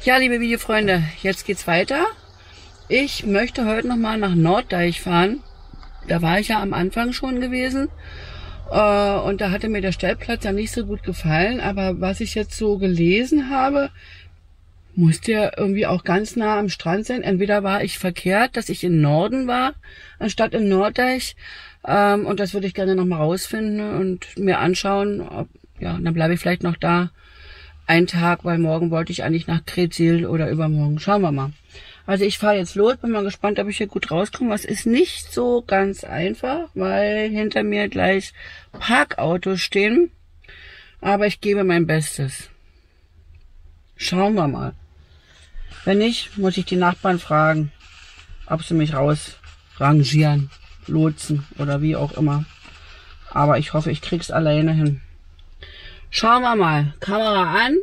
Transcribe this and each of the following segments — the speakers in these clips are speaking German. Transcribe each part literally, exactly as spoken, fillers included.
Ja, liebe Videofreunde, jetzt geht's weiter. Ich möchte heute nochmal nach Norddeich fahren. Da war ich ja am Anfang schon gewesen. Äh, und da hatte mir der Stellplatz ja nicht so gut gefallen. Aber was ich jetzt so gelesen habe, muss der irgendwie auch ganz nah am Strand sein. Entweder war ich verkehrt, dass ich in Norden war, anstatt in Norddeich. Ähm, und das würde ich gerne nochmal rausfinden und mir anschauen. Ob, ja, dann bleibe ich vielleicht noch da. Ein Tag, weil morgen wollte ich eigentlich nach Kretzil oder übermorgen. Schauen wir mal. Also ich fahre jetzt los, bin mal gespannt, ob ich hier gut rauskomme. Es ist nicht so ganz einfach, weil hinter mir gleich Parkautos stehen. Aber ich gebe mein Bestes. Schauen wir mal. Wenn nicht, muss ich die Nachbarn fragen, ob sie mich rausrangieren, lotsen oder wie auch immer. Aber ich hoffe, ich krieg's alleine hin. Schauen wir mal. Kamera an.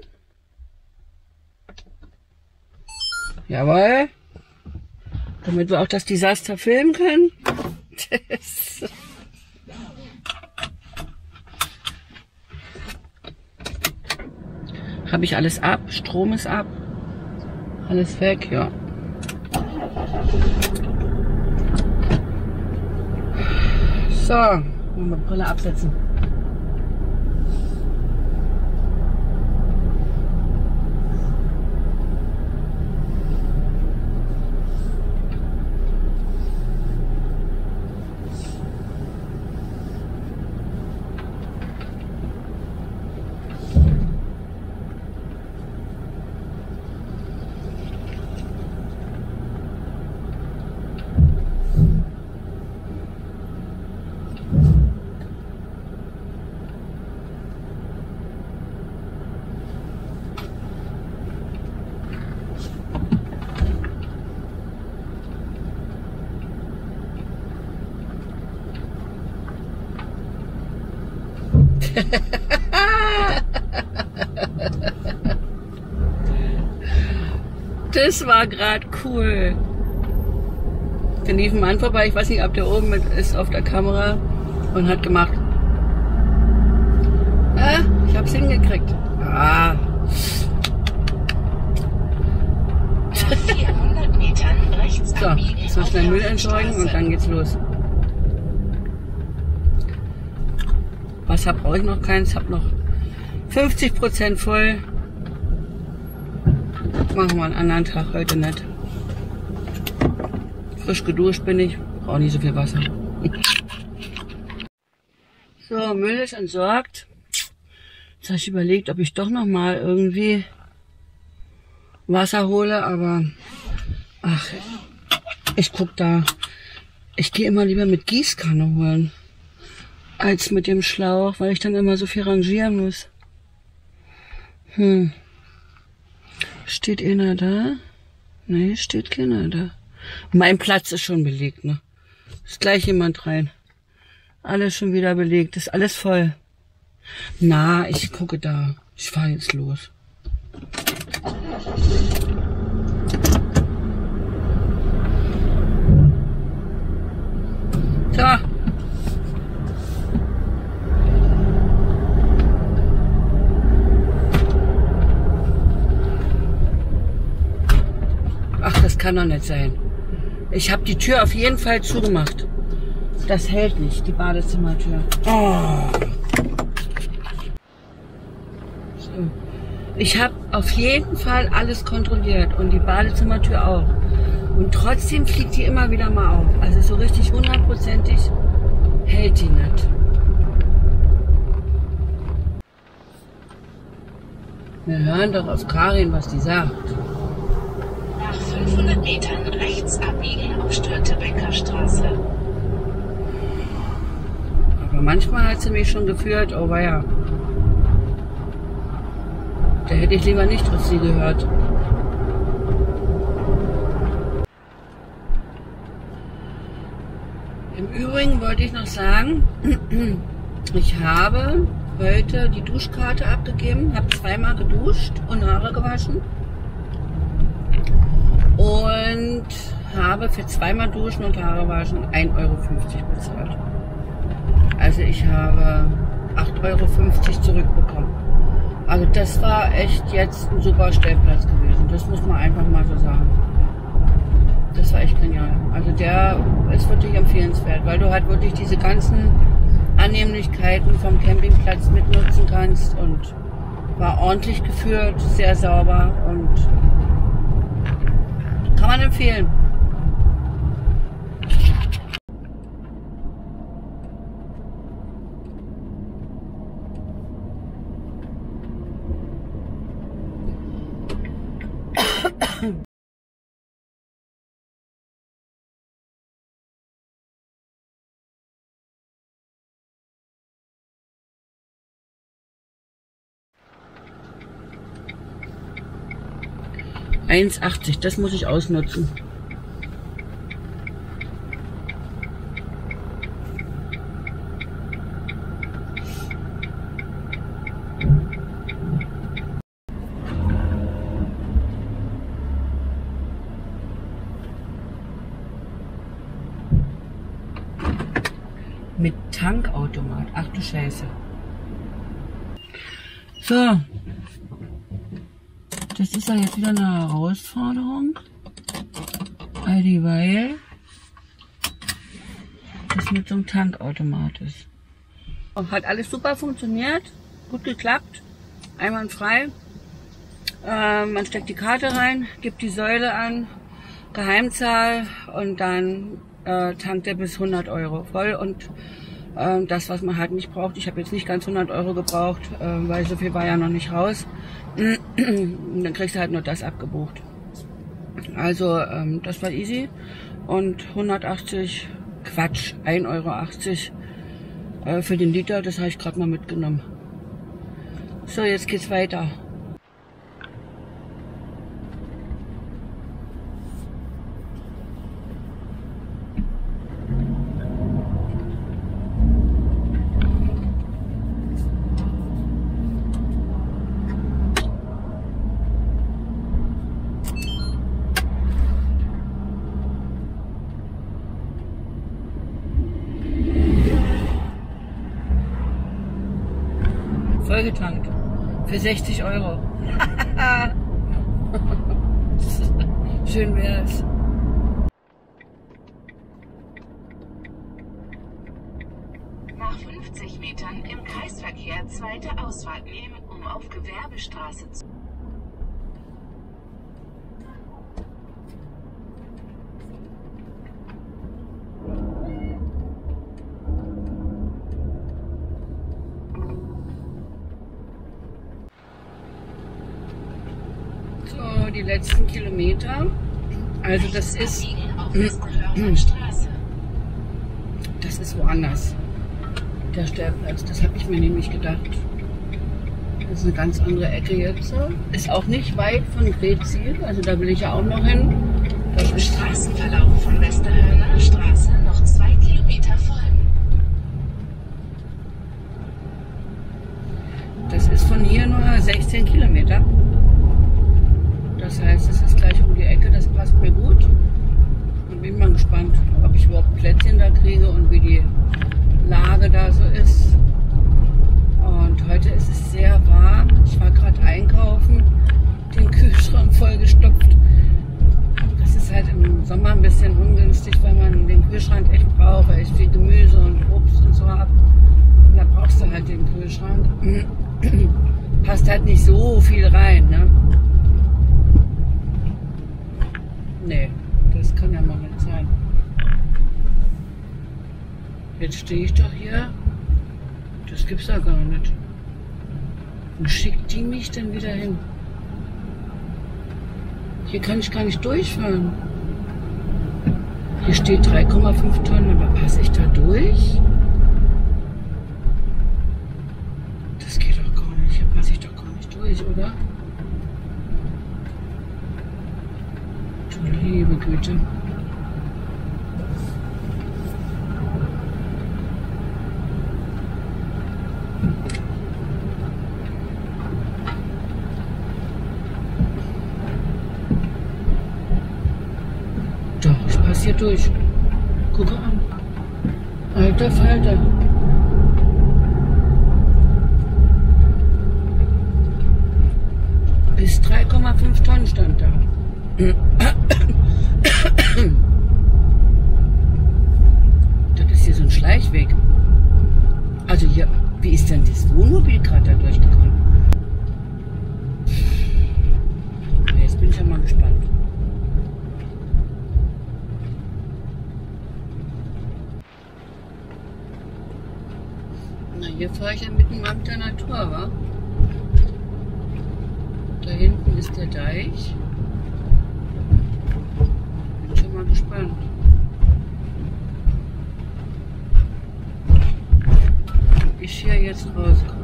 Jawohl. Damit wir auch das Desaster filmen können. Habe ich alles ab? Strom ist ab. Alles weg, ja. So, mal Brille absetzen. Das war gerade cool. Da lief ein Mann vorbei, ich weiß nicht, ob der oben mit ist auf der Kamera und hat gemacht. Ah, ich hab's hingekriegt. Ah. Nach vierhundert Metern rechts So, jetzt noch schnell Müll entsorgen und dann geht's los. Wasser brauche ich noch keins, habe noch fünfzig Prozent voll. Machen wir einen anderen Tag, heute nicht. Frisch geduscht bin ich, brauche nicht so viel Wasser. So, Müll ist entsorgt. Jetzt habe ich überlegt, ob ich doch noch mal irgendwie Wasser hole, aber ach, ich guck da. Ich gehe immer lieber mit Gießkanne holen als mit dem Schlauch, weil ich dann immer so viel rangieren muss. Hm. Steht einer da? Nee, steht keiner da. Mein Platz ist schon belegt, ne? Ist gleich jemand rein. Alles schon wieder belegt, ist alles voll. Na, ich gucke da. Ich fahre jetzt los. So. Ach, das kann doch nicht sein. Ich habe die Tür auf jeden Fall zugemacht. Das hält nicht, die Badezimmertür. Oh. So. Ich habe auf jeden Fall alles kontrolliert und die Badezimmertür auch. Und trotzdem fliegt die immer wieder mal auf. Also so richtig hundertprozentig hält die nicht. Wir hören doch auf Karin, was die sagt. Nach fünfhundert Metern rechts abbiegen auf Störtebecker Straße. Aber manchmal hat sie mich schon geführt, oh weia. Da hätte ich lieber nicht auf sie gehört. Im Übrigen wollte ich noch sagen, ich habe heute die Duschkarte abgegeben, habe zweimal geduscht und Haare gewaschen. Und habe für zweimal Duschen und Haare waschen ein Euro fünfzig bezahlt. Also ich habe acht Euro fünfzig zurückbekommen. Also das war echt jetzt ein super Stellplatz gewesen. Das muss man einfach mal so sagen. Das war echt genial. Also der ist wirklich empfehlenswert, weil du halt wirklich diese ganzen Annehmlichkeiten vom Campingplatz mitnutzen kannst und war ordentlich geführt, sehr sauber und kann man empfehlen. eins achtzig, das muss ich ausnutzen. Mit Tankautomat. Ach du Scheiße. So. Das ist ja jetzt wieder eine Herausforderung. All dieweil das mit so einem Tankautomat ist. Hat alles super funktioniert. Gut geklappt. Einwandfrei. Äh, man steckt die Karte rein, gibt die Säule an, Geheimzahl und dann äh, tankt er bis hundert Euro voll und äh, das, was man halt nicht braucht. Ich habe jetzt nicht ganz hundert Euro gebraucht, äh, weil so viel war ja noch nicht raus. Und dann kriegst du halt nur das abgebucht. Also ähm, das war easy und hundertachtzig, Quatsch, ein Euro achtzig äh, für den Liter, das habe ich gerade mal mitgenommen. So, jetzt geht's weiter. Vollgetankt. Für sechzig Euro. Schön wär's. Nach fünfzig Metern im Kreisverkehr zweite Ausfahrt nehmen, um auf Gewerbestraße zu... Die letzten Kilometer. Also das ist das ist woanders. Der Stellplatz. Das habe ich mir nämlich gedacht. Das ist eine ganz andere Ecke jetzt. Ist auch nicht weit von Greetsiel. Also da will ich ja auch noch hin. Das Im Straßenverlauf von Westerhörner Straße noch zwei Kilometer folgen. Das ist von hier nur sechzehn Kilometer. Das heißt, es ist gleich um die Ecke, das passt mir gut. Und bin mal gespannt, ob ich überhaupt Plätzchen da kriege und wie die Lage da so ist. Und heute ist es sehr warm. Ich war gerade einkaufen, den Kühlschrank vollgestopft. Das ist halt im Sommer ein bisschen ungünstig, weil man den Kühlschrank echt braucht, weil ich viel Gemüse und Obst und so habe. Und da brauchst du halt den Kühlschrank. Passt halt nicht so viel rein, ne? Nee, das kann ja mal nicht sein. Jetzt stehe ich doch hier. Das gibt's ja gar nicht. Wo schickt die mich denn wieder hin? Hier kann ich gar nicht durchfahren. Hier steht drei Komma fünf Tonnen, aber passe ich da durch? Das geht doch gar nicht. Hier passe ich doch gar nicht durch, oder? Du liebe Güte. Doch, ich passe hier durch. Gucke an. Alter Falter. Bis drei Komma fünf Tonnen stand da. Das ist hier so ein Schleichweg. Also hier, wie ist denn das Wohnmobil gerade da durchgekommen? Jetzt bin ich ja mal gespannt. Na, hier fahre ich ja mitten im Amt der Natur, wa? Da hinten ist der Deich. Bin schon mal gespannt. Ob ich hier jetzt rauskomme.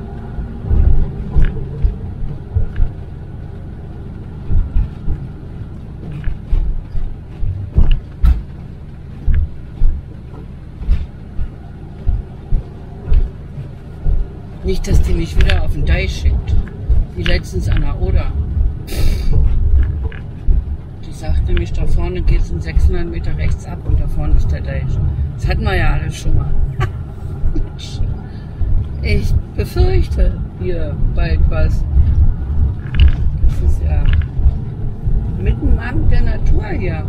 Nicht, dass die mich wieder auf den Deich schickt. Wie letztens an der Oder. Die sagt nämlich, da vorne geht es in sechshundert Meter rechts ab und da vorne ist der Deich. Das hatten wir ja alles schon mal. Ich befürchte hier bald was. Das ist ja mitten im Amt der Natur hier.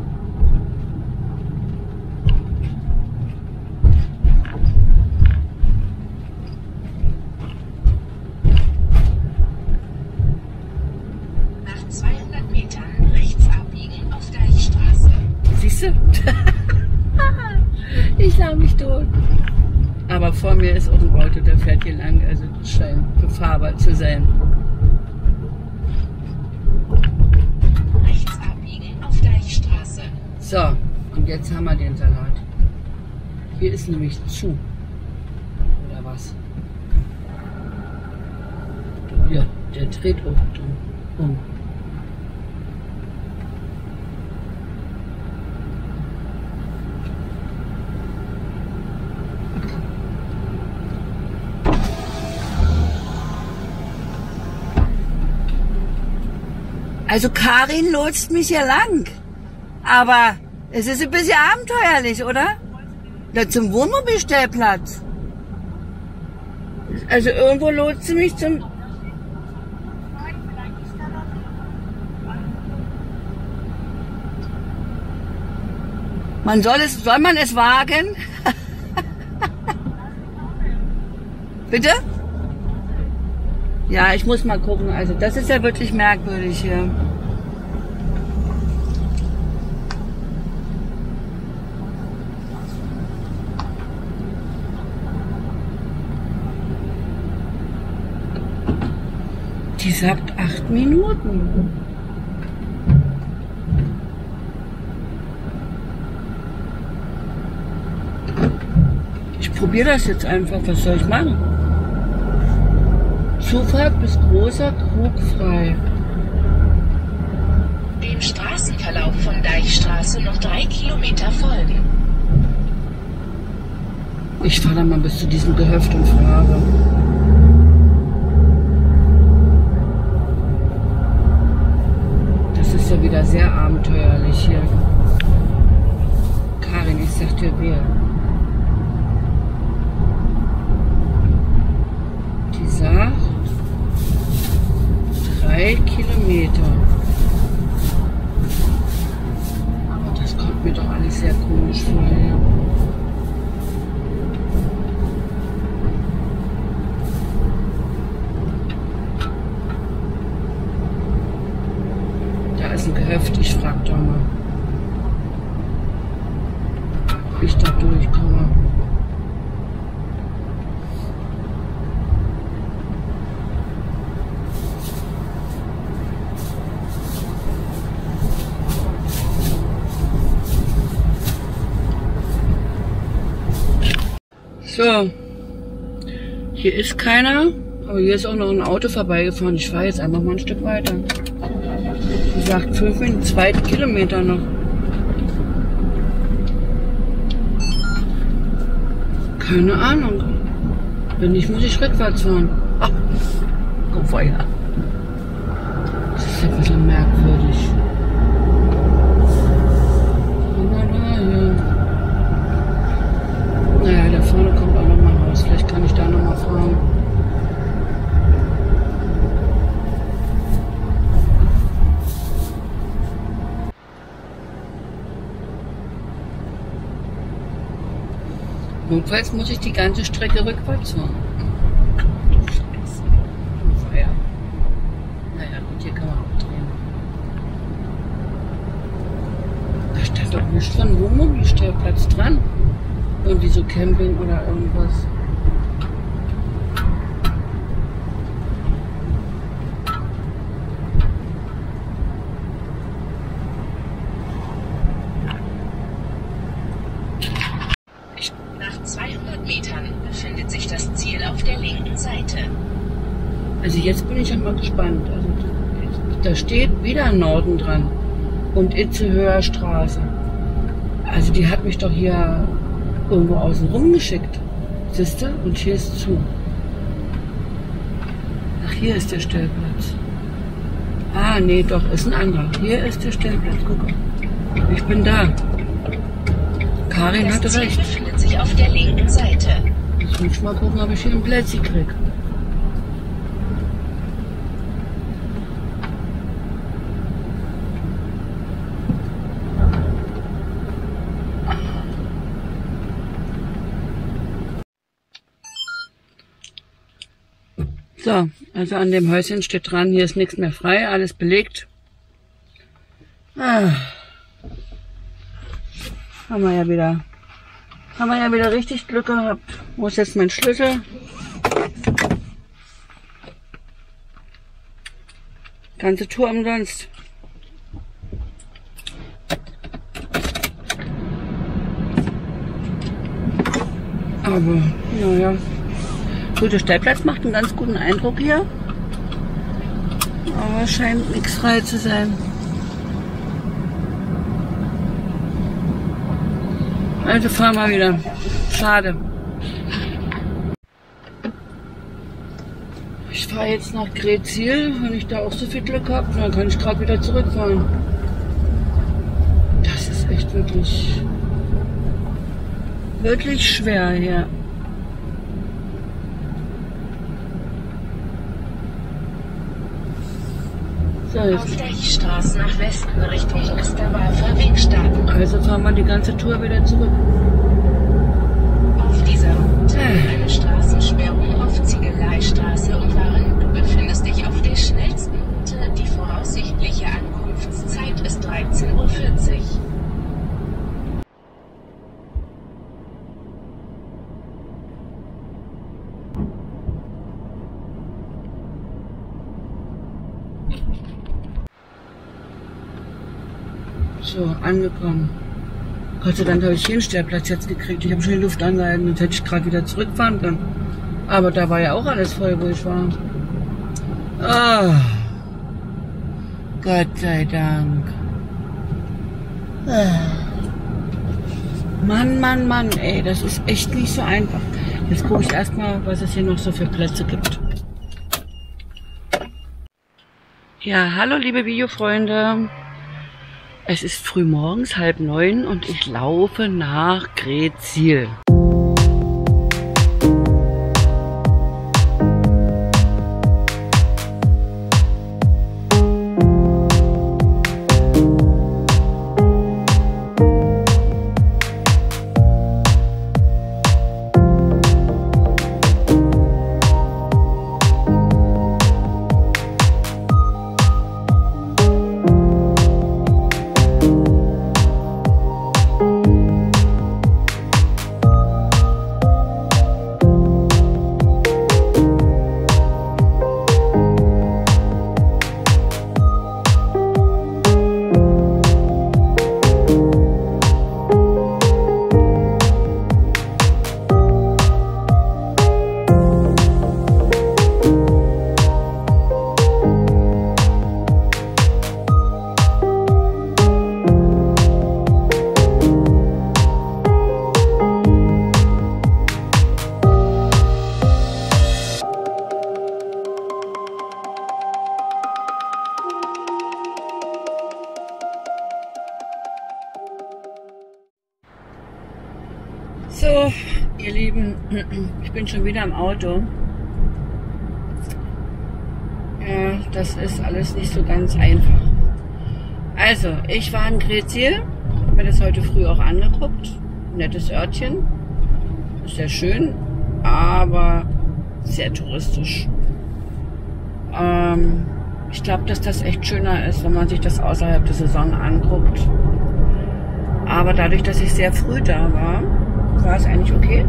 Ich lach mich tot. Aber vor mir ist auch ein Auto, der fährt hier lang, also das scheint befahrbar zu sein. Rechts abbiegen auf Deichstraße. So, und jetzt haben wir den Salat. Hier ist nämlich zu. Oder was? Ja, der dreht auch um. Also Karin lotst mich hier lang, aber es ist ein bisschen abenteuerlich, oder? Da zum Wohnmobilstellplatz. Also irgendwo lotst sie mich zum... Man soll es, soll man es wagen? Bitte? Ja, ich muss mal gucken. Also das ist ja wirklich merkwürdig hier. Die sagt acht Minuten. Ich probiere das jetzt einfach. Was soll ich machen? Zufahrt bis Großer Krug frei. Dem Straßenverlauf von Deichstraße noch drei Kilometer folgen. Ich fahre dann mal bis zu diesem Gehöft und fahre. Das ist ja wieder sehr abenteuerlich hier. Karin, ich sag dir wer. Die sagt drei Kilometer. Aber das kommt mir doch alles sehr komisch vor. Ja. Da ist ein Gehöft, ich frag doch mal, ob ich da durchkomme. So, hier ist keiner, aber hier ist auch noch ein Auto vorbeigefahren. Ich fahre jetzt einfach mal ein Stück weiter. Sie sagt fünf Minuten, zwei Kilometer noch. Keine Ahnung. Wenn nicht, muss ich rückwärts fahren. Ach, komm vorher. Das ist ja ein bisschen merkwürdig. Naja, da vorne kommt auch noch mal raus. Vielleicht kann ich da noch mal fahren. Notfalls muss ich die ganze Strecke rückwärts fahren. Ja. Naja, gut, hier kann man auch drehen. Da stand doch nicht von Wohnmobilstellplatz dran. Irgendwie so Camping oder irgendwas. zweihundert Metern befindet sich das Ziel auf der linken Seite. Also jetzt bin ich ja mal gespannt. Also da steht wieder Norden dran und Itzehoer Straße. Also die hat mich doch hier irgendwo außen rum geschickt. Siehst du? Und hier ist zu. Ach, hier ist der Stellplatz. Ah, nee, doch, ist ein anderer. Hier ist der Stellplatz. Guck mal. Ich bin da. Karin hatte Das Ziel recht. befindet sich auf der linken Seite. Jetzt muss ich mal gucken, ob ich hier einen Plätzi kriege. So, also an dem Häuschen steht dran, hier ist nichts mehr frei, alles belegt. Ah. Haben wir ja wieder, haben wir ja wieder richtig Glück gehabt. Wo ist jetzt mein Schlüssel? Ganze Tour umsonst. Aber, naja. Gut, der Stellplatz macht einen ganz guten Eindruck hier. Aber scheint nichts frei zu sein. Also fahren wir wieder. Schade. Ich fahre jetzt nach Greetsiel, wenn ich da auch so viel Glück habe, dann kann ich gerade wieder zurückfahren. Das ist echt wirklich, wirklich schwer hier. So, Auf Deichstraße nach Westen Richtung Osterwalfer Weg starten. also fahren wir die ganze Tour wieder zurück. Auf dieser Route eine Straßensperrung auf Ziegeleistraße umfahren. Du befindest dich auf der schnellsten Route. Die voraussichtliche Ankunftszeit ist dreizehn Uhr vierzig. So, angekommen. Gott sei Dank habe ich hier einen Stellplatz jetzt gekriegt. Ich habe schon die Luft angehalten, sonst hätte ich gerade wieder zurückfahren können. Aber da war ja auch alles voll, wo ich war. Ah, Gott sei Dank. Ah. Mann, Mann, Mann, ey, das ist echt nicht so einfach. Jetzt gucke ich erstmal, was es hier noch so für Plätze gibt. Ja, hallo liebe Videofreunde. Es ist frühmorgens halb neun und ich laufe nach Greetsiel. So, ihr Lieben, ich bin schon wieder im Auto. Ja, das ist alles nicht so ganz einfach. Also, ich war in Greetsiel, habe mir das heute früh auch angeguckt. Nettes Örtchen. sehr schön, aber sehr touristisch. Ähm, ich glaube, dass das echt schöner ist, wenn man sich das außerhalb der Saison anguckt. Aber dadurch, dass ich sehr früh da war, war es eigentlich okay.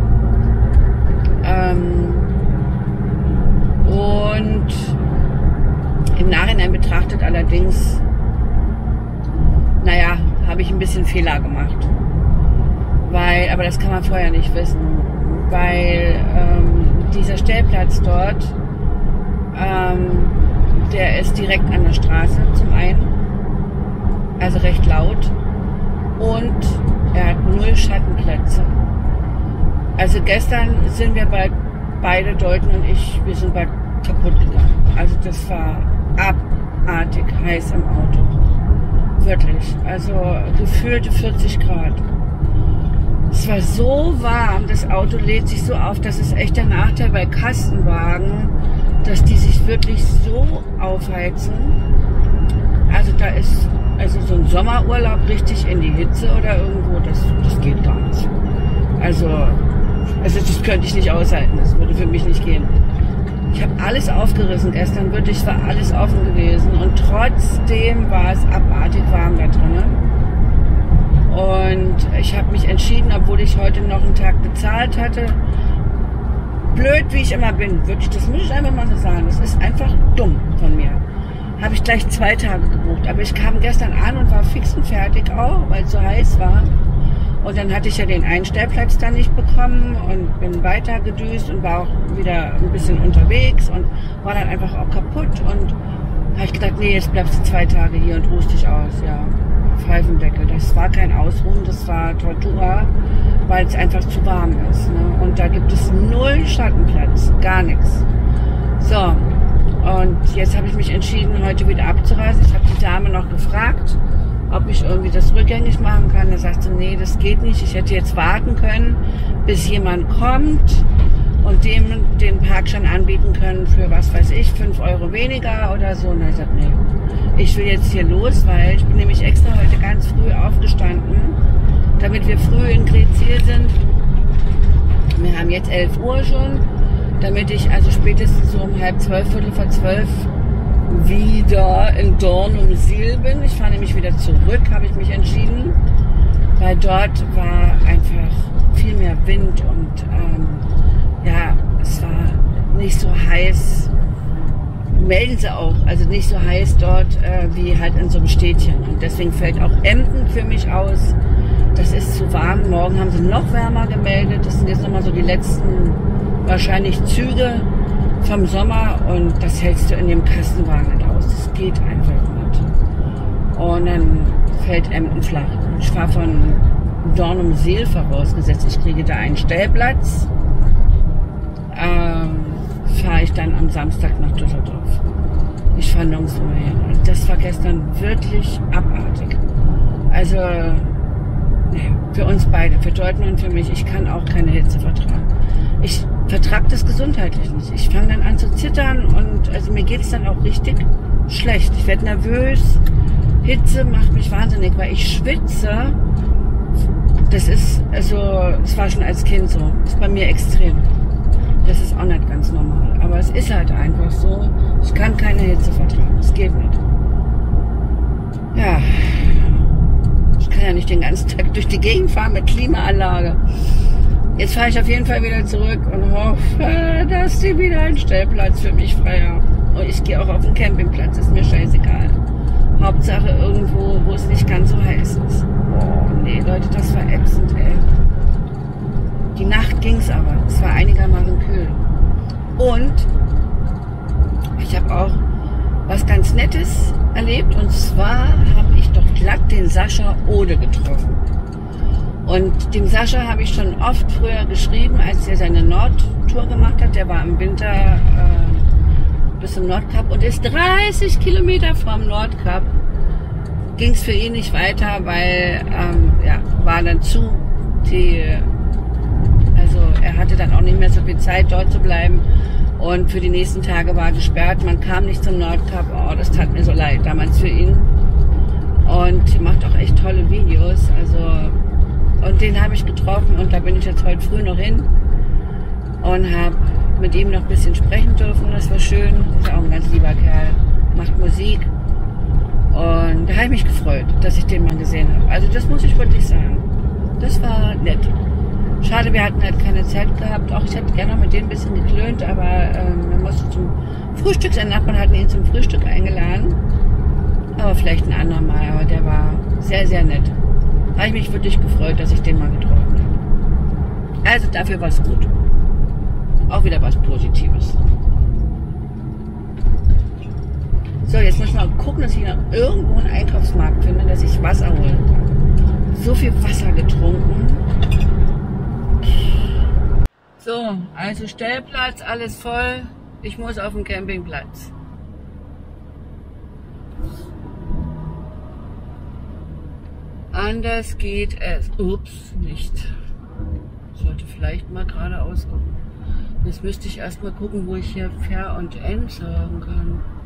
Ähm, und im Nachhinein betrachtet allerdings, naja, habe ich ein bisschen Fehler gemacht. Weil, aber das kann man vorher nicht wissen. Weil ähm, dieser Stellplatz dort, ähm, der ist direkt an der Straße zum einen. Also recht laut. Und er hat null Schattenplätze. Also gestern sind wir bei beide Deuten und ich, wir sind bald kaputt gegangen. Also das war abartig heiß im Auto. Wirklich. Also gefühlte vierzig Grad. Es war so warm, das Auto lädt sich so auf, das ist echt der Nachteil bei Kastenwagen, dass die sich wirklich so aufheizen. Also da ist also so ein Sommerurlaub richtig in die Hitze oder irgendwo, das, das geht gar nicht. Also, also das könnte ich nicht aushalten, das würde für mich nicht gehen. Ich habe alles aufgerissen gestern, wirklich war alles offen gewesen und trotzdem war es abartig warm da drinnen. Und ich habe mich entschieden, obwohl ich heute noch einen Tag bezahlt hatte, blöd wie ich immer bin, wirklich, das muss ich einfach mal so sagen, das ist einfach dumm von mir. Habe ich gleich zwei Tage gebucht, aber ich kam gestern an und war fix und fertig auch, weil es so heiß war. Und dann hatte ich ja den einen Stellplatz dann nicht bekommen und bin weiter gedüst und war auch wieder ein bisschen unterwegs und war dann einfach auch kaputt. Und habe ich gedacht, nee, jetzt bleibst du zwei Tage hier und ruhst dich aus, ja. Pfeifendecke. Das war kein Ausruhen, das war Tortura, weil es einfach zu warm ist. Ne? Und da gibt es null Schattenplatz, gar nichts. So, und jetzt habe ich mich entschieden, heute wieder abzureisen. Ich habe die Dame noch gefragt, ob ich irgendwie das rückgängig machen kann. Da sagt sie, nee, das geht nicht. Ich hätte jetzt warten können, bis jemand kommt und dem den Parkschein anbieten können für, was weiß ich, fünf Euro weniger oder so. Und er sagt, nee, ich will jetzt hier los, weil ich bin nämlich extra heute ganz früh aufgestanden, damit wir früh in Greetsiel sind. Wir haben jetzt elf Uhr schon, damit ich also spätestens so um halb zwölf, viertel vor zwölf wieder in Dornum-Siel bin. Ich fahre nämlich wieder zurück, habe ich mich entschieden, weil dort war einfach viel mehr Wind und ähm, ja, es war nicht so heiß, melden sie auch, also nicht so heiß dort äh, wie halt in so einem Städtchen. Und deswegen fällt auch Emden für mich aus. Das ist zu warm. Morgen haben sie noch wärmer gemeldet. Das sind jetzt nochmal so die letzten wahrscheinlich Züge vom Sommer und das hältst du in dem Kastenwagen nicht aus. Das geht einfach nicht. Und dann fällt Emden flach. Ich fahre von Dornum-Siel vorausgesetzt, ich kriege da einen Stellplatz. Ähm, fahre ich dann am Samstag nach Düsseldorf. Ich fahre nirgends mehr hin. Und das war gestern wirklich abartig. Also, nee, für uns beide, für Deuten und für mich, ich kann auch keine Hitze vertragen. Ich vertrage das gesundheitlich nicht. Ich fange dann an zu zittern und also mir geht es dann auch richtig schlecht. Ich werde nervös. Hitze macht mich wahnsinnig, weil ich schwitze. Das ist, also, das war schon als Kind so. Das ist bei mir extrem. Das ist auch nicht ganz normal. Aber es ist halt einfach so. Ich kann keine Hitze vertragen. Es geht nicht. Ja. Ich kann ja nicht den ganzen Tag durch die Gegend fahren mit Klimaanlage. Jetzt fahre ich auf jeden Fall wieder zurück und hoffe, dass sie wieder einen Stellplatz für mich frei haben. Und ich gehe auch auf den Campingplatz. Ist mir scheißegal. Hauptsache irgendwo, wo es nicht ganz so heiß ist. Oh, nee, Leute, das war ätzend, ey. Die Nacht ging's aber. Es war einigermaßen kühl. Und ich habe auch was ganz Nettes erlebt. Und zwar habe ich doch glatt den Sascha Ode getroffen. Und dem Sascha habe ich schon oft früher geschrieben, als er seine Nordtour gemacht hat. Der war im Winter äh, bis zum Nordkap und ist dreißig Kilometer vom Nordkap. Ging es für ihn nicht weiter, weil ähm, ja, war dann zu. Die, also er hatte dann auch nicht mehr so viel Zeit, dort zu bleiben. Und für die nächsten Tage war gesperrt. Man kam nicht zum Nordkap. Oh, das tat mir so leid damals für ihn. Und er macht auch echt tolle Videos. Also und den habe ich getroffen und da bin ich jetzt heute früh noch hin. und habe mit ihm noch ein bisschen sprechen dürfen. Das war schön. Ist auch ein ganz lieber Kerl. Macht Musik. Und da habe ich mich gefreut, dass ich den mal gesehen habe. Also das muss ich wirklich sagen. Das war nett. Schade, wir hatten halt keine Zeit gehabt. Auch ich hätte gerne noch mit denen ein bisschen geklönt, aber ähm, wir mussten zum Frühstück. Sein Nachbarn hatten ihn zum Frühstück eingeladen. Aber vielleicht ein andermal. Aber der war sehr, sehr nett. Da habe ich mich wirklich gefreut, dass ich den mal getroffen habe. Also dafür war es gut. Auch wieder was Positives. So, jetzt muss ich mal gucken, dass ich noch irgendwo einen Einkaufsmarkt finde, dass ich Wasser hole. So viel Wasser getrunken. So, also Stellplatz, alles voll. Ich muss auf den Campingplatz. Anders geht es. Ups, nicht. Ich sollte vielleicht mal geradeaus gucken. Jetzt müsste ich erstmal gucken, wo ich hier Ver- und Entsorgen kann.